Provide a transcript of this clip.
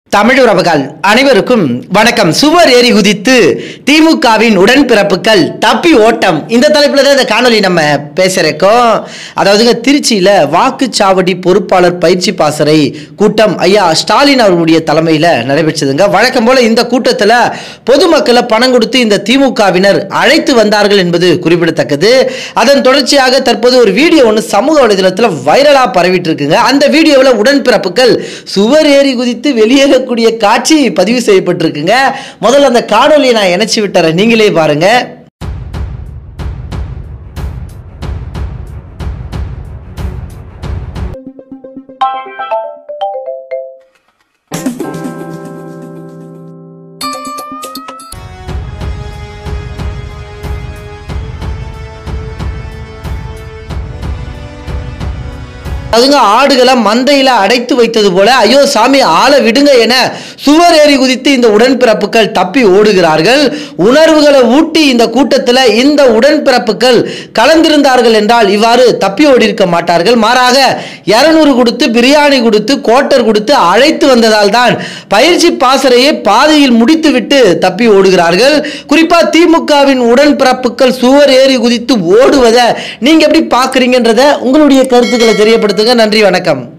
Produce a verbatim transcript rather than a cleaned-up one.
தமிழ் உறவுகள் அனைவருக்கும் வணக்கம். சுவர் ஏறி குதித்து திமுகவின் உடன்பிறப்புகள் தப்பி ஓட்டம், இந்த தலைப்புல தான் இந்த காணொலி நம்ம பேசுறோம். அதாவதுங்க, திருச்சியில வாக்குச்சாவடி பொறுப்பாளர் பயிற்சி பாசறை கூட்டம் ஐயா ஸ்டாலின் அவர்களுடைய தலைமையில நடைபெற்றதுங்க. வழக்கம் போல இந்த கூட்டத்தில் பொதுமக்களை பணம் கொடுத்து இந்த திமுகவினர் அழைத்து வந்தார்கள் என்பது குறிப்பிடத்தக்கது. அதன் தொடர்ச்சியாக தற்போது ஒரு வீடியோ ஒன்று சமூக வலைதளத்தில் வைரலா பரவிட்டு இருக்குங்க. அந்த வீடியோவில் உடன்பிறப்புகள் சுவர் ஏறி குதித்து வெளியேற கூடிய காட்சி பதிவு செய்யப்பட்டிருக்குங்க. முதல்ல அந்த காணொலியை நான் இணைச்சு விட்டுறேன், நீங்களே பாருங்க. அதுங்க ஆடுகளை மந்தையில அடைத்து வைத்தது போல ஐயோ சாமி ஆளை விடுங்க என சுவர் ஏறி குதித்து இந்த உடன்பிறப்புகள் தப்பி ஓடுகிறார்கள். உணர்வுகளை ஊட்டி இந்த கூட்டத்தில் இந்த உடன்பிறப்புகள் கலந்திருந்தார்கள் என்றால் இவ்வாறு தப்பி ஓடி இருக்க மாட்டார்கள். மாறாக இருநூறு கொடுத்து பிரியாணி கொடுத்து கோட்டர் கொடுத்து அழைத்து வந்ததால் தான் பயிற்சி பாசறையை பாதையில் முடித்துவிட்டு தப்பி ஓடுகிறார்கள். குறிப்பா திமுகவின் உடன்பிறப்புகள் சுவர் ஏறி குதித்து ஓடுவதை நீங்க எப்படி பாக்குறீங்கன்றத உங்களுடைய கருத்துக்களை தெரியப்படுத்த. நன்றி, வணக்கம்.